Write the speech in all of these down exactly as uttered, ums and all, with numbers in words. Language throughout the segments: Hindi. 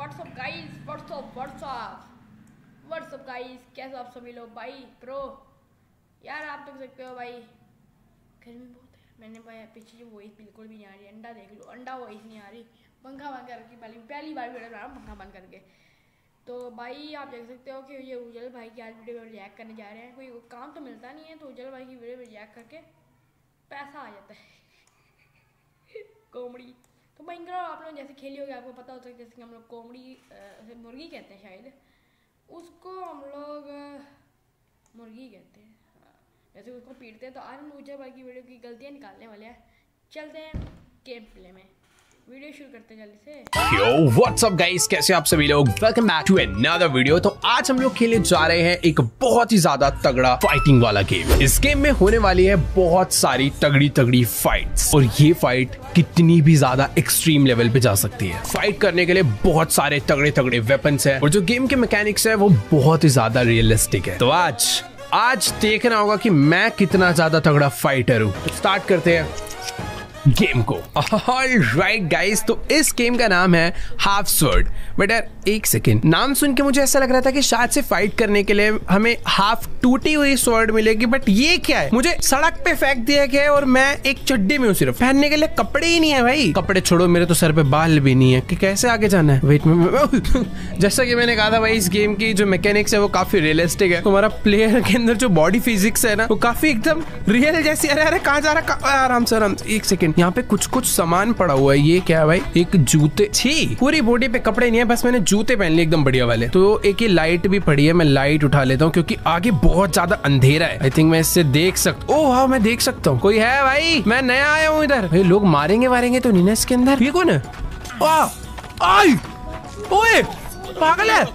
WhatsApp guys, what's up what's up what's up guys, कैसे आप सभी लोग भाई प्रो यार आप देख सकते हो भाई गर्मी बहुत है। मैंने भाई पीछे जो वॉइस बिल्कुल भी नहीं आ रही, अंडा देख लो, अंडा वॉइस नहीं आ रही, पंखा बंद करके पहली पहली बार वीडियो बना रहा हूँ पंखा बंद करके। तो भाई आप देख सकते हो कि ये उजल भाई की आज वीडियो में रिएक्ट करने जा रहे हैं। कोई काम तो मिलता नहीं है तो उजल भाई की वीडियो में रिएक्ट करके पैसा आ जाता है कॉमेडी तो भयंकर। आप लोग जैसे खेली होगी आपको पता होता है, जैसे कि हम लोग कॉमेडी मुर्गी कहते हैं शायद, उसको हम लोग मुर्गी कहते हैं जैसे उसको पीटते हैं। तो आज हम उजल भाई की वीडियो की गलतियाँ निकालने वाले हैं। चलते हैं गेम प्ले में, वीडियो शुरू करते हैं जल्दी से। Yo, what's up guys? कैसे आप सभी लोग? Welcome back to another video। तो आज हम लोग खेलने जा रहे हैं एक बहुत ही ज्यादा तगड़ा फाइटिंग वाला गेम। इस गेम में होने वाली है बहुत सारी तगड़ी तगड़ी फाइट्स और ये फाइट कितनी भी ज्यादा एक्सट्रीम लेवल पे जा सकती है। फाइट करने के लिए बहुत सारे तगड़े तगड़े वेपन्स हैं और जो गेम के मैकेनिक्स है वो बहुत ही ज्यादा रियलिस्टिक है। तो आज आज देखना होगा कि मैं कितना ज्यादा तगड़ा फाइटर हूँ। तो स्टार्ट करते हैं गेम को। ऑलराइट गाइस, तो इस गेम का नाम है हाफ स्वॉर्ड। बट यार एक सेकेंड, नाम सुन के मुझे ऐसा लग रहा था कि शायद से फाइट करने के लिए हमें हाफ टूटी हुई स्वॉर्ड मिलेगी, बट ये क्या है? मुझे सड़क पे फेंक दिया गया है और मैं एक चड्डी में हूँ, सिर्फ पहनने के लिए कपड़े ही नहीं है भाई। कपड़े छोड़ो, मेरे तो सर पे बाल भी नहीं है कि कैसे आगे जाना है। वेट में जैसा कि मैंने कहा था भाई, इस गेम की जो मैकेनिक्स है वो काफी रियलिस्टिक है। तुम्हारा प्लेयर के अंदर जो बॉडी फिजिक्स है ना वो काफी एकदम रियल जैसी। अरे अरे कहाँ जा रहा? आराम से आराम से, एक सेकेंड। यहाँ पे कुछ कुछ सामान पड़ा हुआ है। ये क्या है भाई? एक जूते। छी, पूरी बॉडी पे कपड़े नहीं है, बस मैंने जूते पहन लिए एकदम बढ़िया वाले। तो एक ये लाइट भी पड़ी है, मैं लाइट उठा लेता हूँ क्योंकि आगे बहुत ज्यादा अंधेरा है। आई थिंक मैं इससे देख सकता हूँ। ओह हाँ, मैं देख सकता हूँ। कोई है भाई? मैं नया आया हूँ इधर। भाई लोग मारेंगे वारेंगे तो नहीं ना इसके अंदर? ये कौन है? आई, ओए पागल है।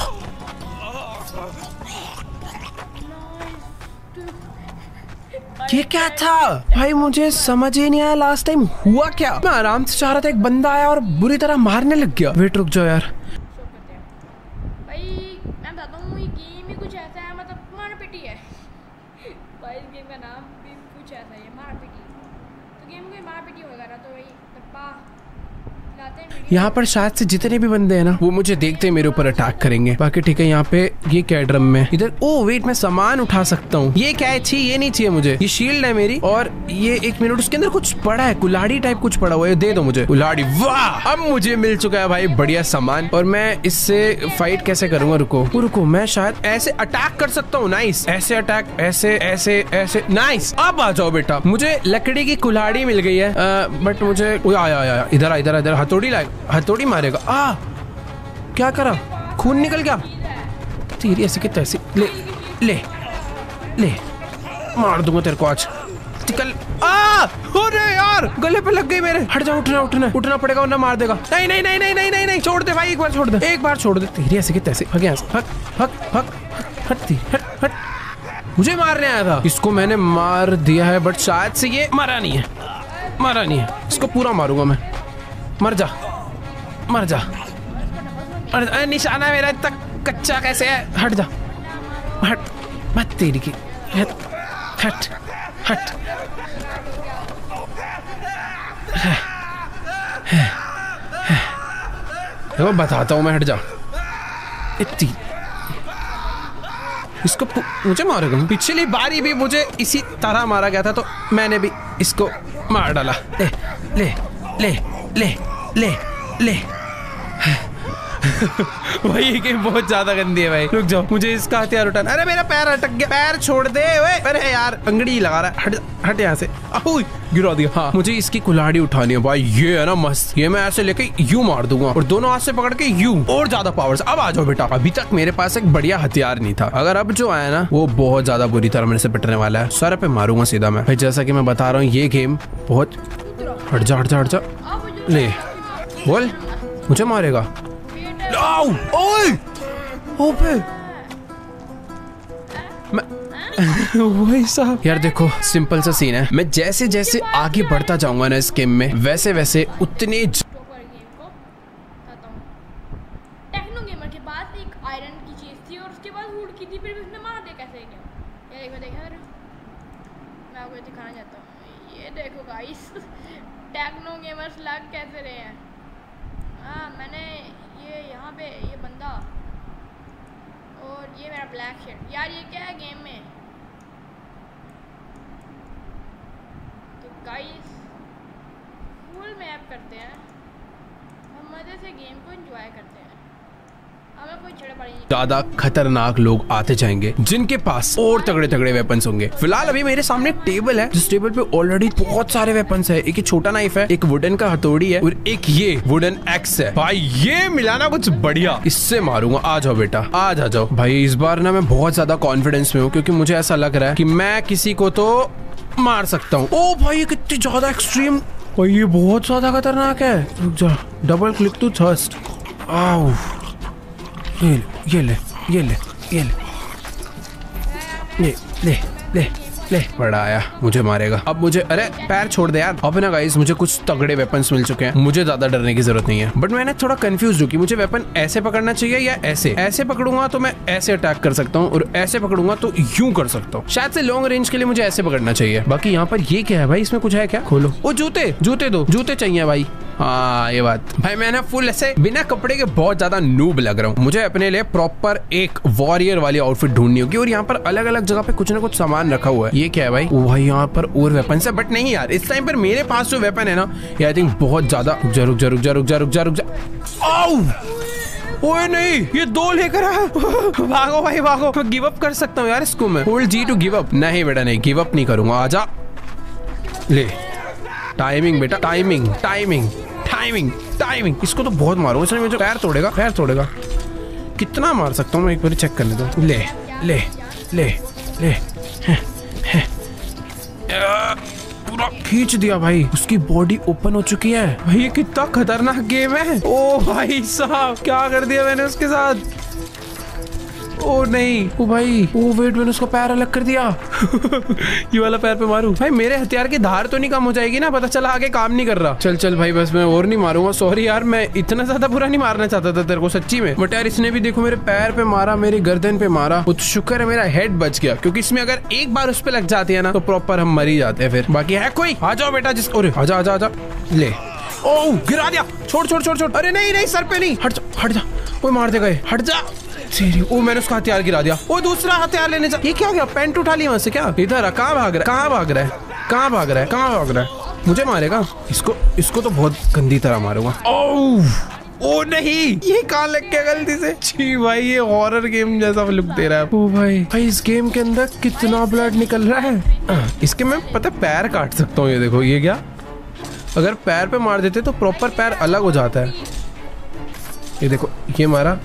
ये क्या था भाई? मुझे समझ ही नहीं आया लास्ट टाइम हुआ क्या। मैं आराम से चाह रहा था, एक बंदा आया और बुरी तरह मारने लग गया। वेट रुक जाओ यार। भाई मैं बताता हूँ, ये गेम ही कुछ ऐसा है, मतलब मार पिटी है भाई। इस गेम का नाम भी कुछ ऐसा है, मार पिटी। तो गेम में मार पिटी होगा ना, तो भाई टप्पा लाते हैं। यहाँ पर शायद से जितने भी बंदे हैं ना वो मुझे देखते ही मेरे ऊपर अटैक करेंगे। बाकी ठीक है। यहाँ पे ये क्या ड्रम में इधर? ओ वेट, मैं सामान उठा सकता हूँ। ये क्या है? छी, ये नहीं चाहिए मुझे। ये शील्ड है मेरी। और ये एक मिनट, उसके अंदर कुछ पड़ा है, कुल्हाड़ी टाइप कुछ पड़ा हुआ है। दे दो मुझे कुल्हाड़ी। वाह, अब मुझे मिल चुका है भाई बढ़िया सामान। और मैं इससे फाइट कैसे करूंगा? रुको रुको, मैं शायद ऐसे अटैक कर सकता हूँ। नाइस, ऐसे अटैक, ऐसे ऐसे ऐसे। नाइस, अब आ जाओ बेटा। मुझे लकड़ी की कुल्हाड़ी मिल गई है, बट मुझे आया आया इधर इधर इधर हथौड़ी लाए, हथौड़ी मारेगा। आ क्या करा? खून निकल गया। तेरी ऐसे के तैसे। ले ले ले, मार दूंगा तेरे को आज। निकल। आ अरे यार, गले पे लग गई मेरे। हट जा, उठना उठना उठना पड़ेगा वरना मार देगा। नहीं नहीं नहीं नहीं नहीं नहीं नहीं, छोड़ दे भाई, एक बार छोड़ दे, एक बार छोड़ दे। तेरी ऐसे के तैसे। हट यहाँ से, हट हट हट हट हट हट। मुझे मारने आया था, इसको मैंने मार दिया है, बट शायद से ये मरा नहीं है, मरा नहीं है। इसको पूरा मारूंगा मैं। मर जा मर जा। अरे निशाना मेरा तक कच्चा कैसे है? हट जा, हट मत तेरी की। हट हट हट। देखो बताता हूँ मैं, हट जा। इतनी इसको मुझे मारेगा। पिछली बारी भी मुझे इसी तरह मारा गया था तो मैंने भी इसको मार डाला। ले ले ले ले ले ले भाई ये गेम बहुत ज्यादा गंदी है भाई। रुक जाओ, मुझे इसका हथियार उठाना। अरे मेरा पैर अटक गया, पैर छोड़ दे। ओए अरे यार, अंगड़ी लगा रहा है। हट हट यहाँ से। ओए गिरा दिया। हाँ, मुझे इसकी कुल्हाड़ी उठानी है भाई। ये है ना मस्त, ये मैं ऐसे लेके यूं मार दूंगा और दोनों हाथ से पकड़ के यूं, और ज्यादा पावर से। अब आ जाओ बेटा। अभी तक मेरे पास एक बढ़िया हथियार नहीं था, अगर अब जो आया ना वो बहुत ज्यादा बुरी तरह मेरे से पिटने वाला है। सर पे मारूंगा सीधा मैं भाई। जैसा कि मैं बता रहा हूँ ये गेम बहुत। हट जा हट जा हट जा। ले बोल, मुझे मारेगा। ओए ओपे वही साहब। यार देखो, सिंपल सा सीन है। मैं जैसे जैसे आगे बढ़ता जाऊंगा ना इस गेम में, वैसे वैसे उतने ज... टेक्नो गेमर के पास एक आयरन की चीज थी और उसके बाद हुड की थी, फिर उसने मार दिया। कैसे क्या? ये देखो देखा, मैं आपको दिखाना चाहता हूँ। ये देखो गाइस, टेक्नो गेमर्स लग कैसे रहे हैं। हाँ मैंने ये ये बंदा और ये मेरा ब्लैक शर्ट। यार ये क्या है गेम में? तो गाइस फुल मैप करते हैं, हम मजे से गेम को एंजॉय करते हैं, हमें कोई छेड़छाड़ी नहीं। ज्यादा खतरनाक लोग आते जाएंगे जिनके पास और तगड़े तगड़े वेपन्स होंगे। फिलहाल अभी मेरे सामने एक टेबल है, जिस टेबल पे ऑलरेडी बहुत सारे वेपन्स है। एक छोटा नाइफ है, एक वुडन का हथौड़ी है और एक ये वुडन एक्स है। भाई ये मिलाना कुछ बढ़िया, इससे मारूंगा। आ जाओ बेटा, आ जा जाओ भाई। इस बार ना मैं बहुत ज्यादा कॉन्फिडेंस में हूँ, क्योंकि मुझे ऐसा लग रहा है कि मैं किसी को तो मार सकता हूँ। ओ भाई ये कितनी ज्यादा एक्सट्रीम, भाई ये बहुत ज्यादा खतरनाक है। रुक जा, डबल क्लिक टू थर्स्ट। आओ ये ये ले ये ले ये ले ले ले ले ले बड़ा आया, मुझे मारेगा अब। मुझे अरे पैर छोड़ दे यार। अब ना गाइस मुझे कुछ तगड़े वेपन्स मिल चुके हैं, मुझे ज्यादा डरने की जरूरत नहीं है। बट मैंने थोड़ा कंफ्यूज हूँ कि मुझे वेपन ऐसे पकड़ना चाहिए या ऐसे। ऐसे पकड़ूंगा तो मैं ऐसे अटैक कर सकता हूँ और ऐसे पकड़ूंगा तो यूं कर सकता हूँ। शायद से लॉन्ग रेंज के लिए मुझे ऐसे पकड़ना चाहिए। बाकी यहाँ पर ये क्या है भाई? इसमें कुछ है क्या? खोलो। ओ जूते, जूते दो, जूते चाहिए भाई। हाँ ये बात भाई, मैं ना फुल ऐसे बिना कपड़े के बहुत ज्यादा नूब लग रहा हूँ। मुझे अपने लिए प्रॉपर एक वॉरियर वाली आउटफिट ढूंढनी होगी। और यहाँ पर अलग अलग जगह पे कुछ ना कुछ सामान रखा हुआ है। ये क्या है भाई? ओ भाई यहाँ पर और वेपन है, बट नहीं यार इस टाइम पर मेरे पास जो वेपन है ना, ये आई थिंक बहुत ज्यादा। रुक जा रुक जा रुक जा रुक जा रुक जा रुक जा। ओए नहीं, ये दो लेकर आ। भागो भाई भागो, मैं गिव अप कर सकता हूँ यार इसको। मैं होल्ड जी टू गिव अप। नहीं बेटा नहीं, गिव अप नहीं करूंगा। आजा ले, टाइमिंग बेटा, टाइमिंग टाइमिंग टाइमिंग टाइमिंग। इसको तो बहुत मारूंगा, इसने मुझे पैर तोड़ेगा, पैर तोड़ेगा। कितना मार सकता हूँ मैं, एक बार चेक करने दो। ले ले ले ले, है, है। पूरा खींच दिया भाई, उसकी बॉडी ओपन हो चुकी है। भाई ये कितना खतरनाक गेम है। ओ भाई साहब क्या कर दिया मैंने उसके साथ। ओ नहीं, ओ भाई, ओ वेट, मैंने उसका पैर अलग कर दिया। ये वाला पैर पे मारूं भाई? मेरे हथियार की धार तो नहीं कम हो जाएगी ना? पता चला आगे काम नहीं कर रहा। चल चल भाई बस, मैं और नहीं मारूंगा। सॉरी यार, मैं इतना ज्यादा बुरा नहीं मारना चाहता था तेरे को सच्ची में। बट यार इसने भी देखो मेरे पैर पे मारा, मेरी गर्दन पे मारा। वो तो शुक्र है मेरा हेड बच गया, क्योंकि इसमें अगर एक बार उस पे लग जाती है ना तो प्रॉपर हम मर ही जाते हैं फिर। बाकी है कोई? आ जाओ बेटा, जिस आजा आजा आजा। ले, ओ गिरा दिया। छोड़ छोड़ छोड़ छोड़। अरे नहीं नहीं, सर पे नहीं। हट जा हट जा, वो मार दे गए। हट जा। ओ मैंने उसका हथियार गिरा दिया। वो दूसरा हथियार लेने जा। ये क्या हो गया? पैंट उठा लिया वहां से क्या? इधर कहाँ भाग रहा है? कहाँ भाग रहा है? कहाँ भाग रहा है? कहाँ भाग रहा है? मुझे मारेगा? इसको इसको तो बहुत गंदी तरह मारूंगा। ओह ओ नहीं, ये कहाँ लग गया गलती से? छी भाई, ये हॉरर गेम जैसा लुक दे रहा है। ओ भाई भाई, इस गेम के अंदर कितना ब्लड निकल रहा है। इसके मैं पता पैर काट सकता हूँ। ये देखो, ये क्या? अगर पैर पे मार देते तो प्रॉपर पैर अलग हो जाता है। ये देखो, ये मारा।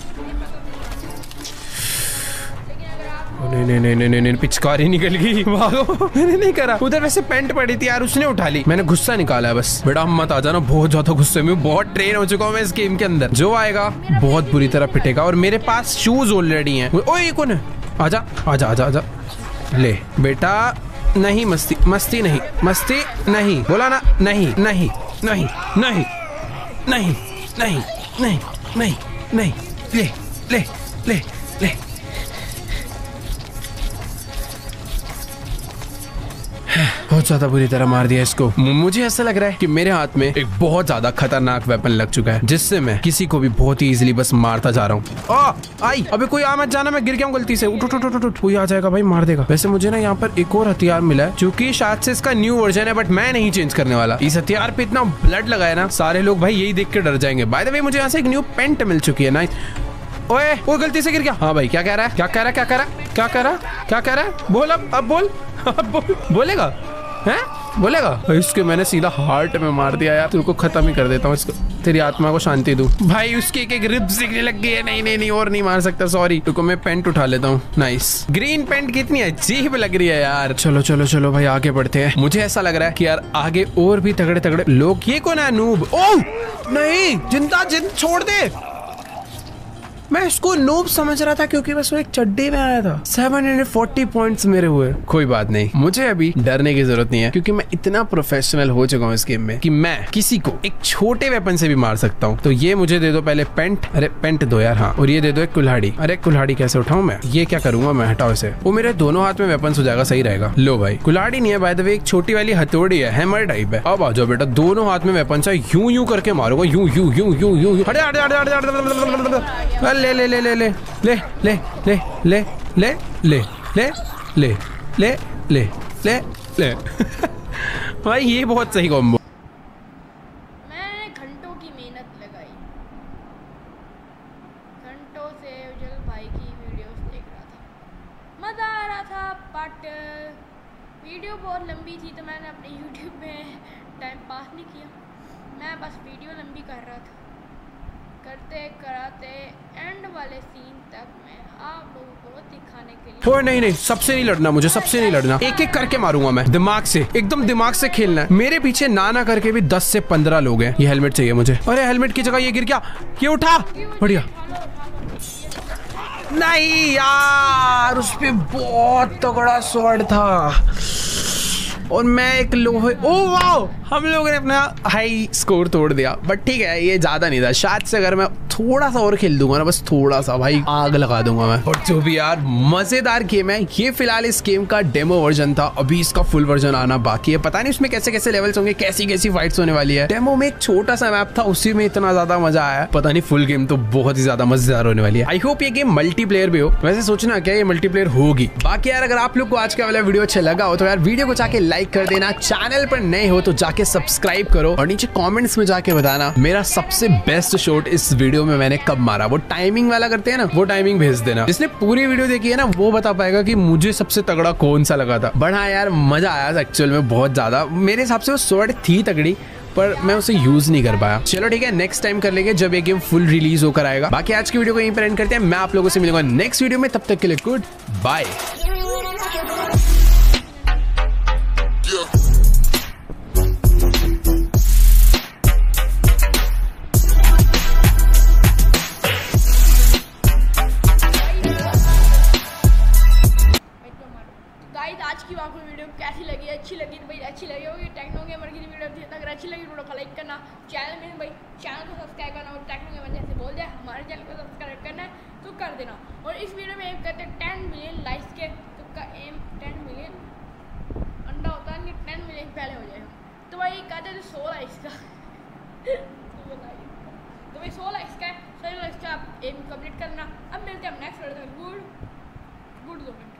नहीं नहीं नहीं नहीं नहीं, पिचकारी निकल गई। भागो। मैंने नहीं करा। उधर वैसे पेंट पड़ी थी यार, उसने उठा ली। मैंने गुस्सा निकाला है बस। बेटा हम मत आ जाना, बहुत ज्यादा गुस्से में, बहुत ट्रेन हो चुका हूँ मैं इस गेम के अंदर। जो आएगा बहुत बुरी तरह पिटेगा। और मेरे पास शूज ऑलरेडी हैं। ओए ये कौन है? आजा आजा आजा आजा। ले बेटा, नहीं मस्ती मस्ती नहीं, मस्ती नहीं, बोला ना। नहीं नहीं नहीं नहीं नहीं नहीं नहीं नहीं नहीं। ले ले ले ले। बहुत ज्यादा बुरी तरह मार दिया इसको। मुझे ऐसा लग रहा है कि मेरे हाथ में एक बहुत ज्यादा खतरनाक वेपन लग चुका है, जिससे मैं किसी को भी बहुत ही इजीली बस मारता जा रहा हूँ। आई, अबे कोई आ मत जाना, मैं गिर गया हूँ गलती से। उठ उठ उठ उठ, कोई आ जाएगा भाई, मार देगा। वैसे मुझे ना यहाँ पर एक और हथियार मिला है, जो कि शायद से इसका न्यू वर्जन है, बट मैं नहीं चेंज करने वाला। इस हथियार पे इतना ब्लड लगा है ना, सारे लोग भाई यही देख के डर जाएंगे। बाय द वे मुझे यहाँ से एक न्यू पेंट मिल चुकी है ना। ओए वो गलती से गिर गया। हाँ भाई, क्या कह रहा है? क्या कह रहा है? क्या कह रहा है? क्या कह रहा है? क्या कह रहा है? बोल अब अब बोल। अब बोल, बोलेगा हैं? बोलेगा? इसके मैंने सीधा हार्ट में मार दिया यार। तेरे को खत्म ही कर देता हूँ इसको, तेरी आत्मा को शांति दूं। भाई उसकी एक एक रिब्स दिखने लग गई है। नहीं नहीं नहीं, और नहीं मार सकता, सॉरी। तुमको मैं पेंट उठा लेता हूँ। नाइस। ग्रीन पेंट कितनी अजीब लग रही है यार। चलो चलो चलो भाई, आगे बढ़ते हैं। मुझे ऐसा लग रहा है कि यार आगे और भी तगड़े तगड़े लोग। ये कौन है? नूब। ओह नहीं, जिंदा जिंद छोड़ दे। मैं इसको नोब समझ रहा था क्योंकि बस वो एक चड्डी में आया था। सेवन हंड्रेड फोर्टी पॉइंट्स मेरे हुए। कोई बात नहीं, मुझे अभी डरने की जरूरत नहीं है क्योंकि मैं इतना प्रोफेशनल हो चुका हूँ इस गेम में कि मैं किसी को एक छोटे वेपन से भी मार सकता हूँ। तो ये मुझे दे दो पहले पेंट, अरे पेंट दो यार, हाँ, और ये दे दो एक कुल्हाड़ी। अरे कुल्हाड़ी कैसे उठाऊं मैं? ये क्या करूंगा मैं? हटाओ इसे। वो मेरे दोनों हाथ में वेपन हो जाएगा, सही रहेगा। लो भाई, कुल्हाड़ी नहीं है बाय द वे, एक छोटी वाली हथौड़ी है, हैमर टाइप है। अब आ जाओ बेटा, दोनों हाथ में वेपन है, यूं यूं करके मारूंगा, यूं यूं यूं यूं यूं। हट हट हट हट हट, ले ले ले ले ले ले ले ले ले ले ले ले ले ले ले ले ले भाई ये बहुत सही कॉम्बो। मैंने घंटों की मेहनत लगाई, घंटों से उजल भाई की वीडियोस देख रहा था, मज़ा आ रहा था। बट वीडियो बहुत लंबी थी तो मैंने अपने यूट्यूब में टाइम पास नहीं किया। मैं बस वीडियो लंबी कर रहा था, करते कराते एंड वाले सीन तक मैं आप लोगों को दिखाने के लिए। हो नहीं नहीं, सबसे नहीं लड़ना मुझे, सबसे नहीं लड़ना, एक एक करके मारूंगा मैं, दिमाग से, एकदम दिमाग से खेलना है। मेरे पीछे ना ना करके भी दस से पंद्रह लोग हैं। ये हेलमेट चाहिए मुझे। अरे हेलमेट की जगह ये गिर गया, ये उठा, बढ़िया। नहीं यार, उस पे बहुत तगड़ा स्वॉर्ड था और मैं एक लोहे, ओ वाओ, हम लोगों ने अपना हाई स्कोर तोड़ दिया। बट ठीक है, ये ज्यादा नहीं था। शायद से अगर मैं थोड़ा सा और खेल दूंगा ना, बस थोड़ा सा, भाई आग लगा दूंगा मैं। और जो भी यार मजेदार गेम है ये। फिलहाल इस गेम का डेमो वर्जन था, अभी इसका फुल वर्जन आना बाकी है। पता नहीं उसमें कैसे कैसे लेवल्स होंगे, कैसी कैसी फाइट्स होने वाली है। डेमो में एक छोटा सा मैप था, उसी में इतना ज्यादा मजा आया। पता नहीं फुल गेम तो बहुत ही ज्यादा मजेदार होने वाली है। आई होप ये गेम मल्टीप्लेयर भी हो। वैसे सोचना क्या ये मल्टीप्लेयर होगी। बाकी यार अगर आप लोग को आज का वाला वीडियो अच्छा लगा हो तो यार वीडियो को जाके लाइक कर देना, चैनल पर नए हो तो जाके सब्सक्राइब करो और नीचे कमेंट्स में जाके बताना मेरा सबसे बेस्ट शॉट इस वीडियो में मैंने कब मारा। वो टाइमिंग वाला करते हैं ना, वो टाइमिंग भेज देना। जिसने पूरी वीडियो देखी है ना वो बता पाएगा कि मुझे सबसे तगड़ा कौन सा लगा था। बट हाँ यार मजा आया एक्चुअल में बहुत ज्यादा। मेरे हिसाब से वो स्वॉर्ड थी तगड़ी, पर मैं उसे यूज नहीं कर पाया। चलो ठीक है, नेक्स्ट टाइम कर लेंगे जब ये गेम फुल रिलीज होकर आएगा। बाकी आज की वीडियो को यहीं पर एंड करते हैं। मैं आप लोगों से मिलूंगा नेक्स्ट वीडियो में, तब तक के लिए गुड बाय। आज की आपको वीडियो कैसी लगी? अच्छी लगी तो भाई अच्छी लगी होगी। टेक्नो गेमर की वीडियो थी, अगर अच्छी लगी वीडियो को लाइक करना, चैनल में भाई चैनल को सब्सक्राइब करना। और टेक्नो गेमर जैसे बोल जाए हमारे चैनल को सब्सक्राइब करना है तो कर देना। और इस वीडियो में एम करते हैं टेन मिलियन लाइक्स के, तो का एम टेन मिलियन अंडा होता है कि टेन मिलियन पहले हो जाएगा। तो भाई कहते थे सौ लाइक्स का तो भाई सौ लाइक्स का है, सौ लाइक्स का आप एम कंप्लीट करना। अब मिलते हैं हम नेक्स्ट वीडियो में। Good good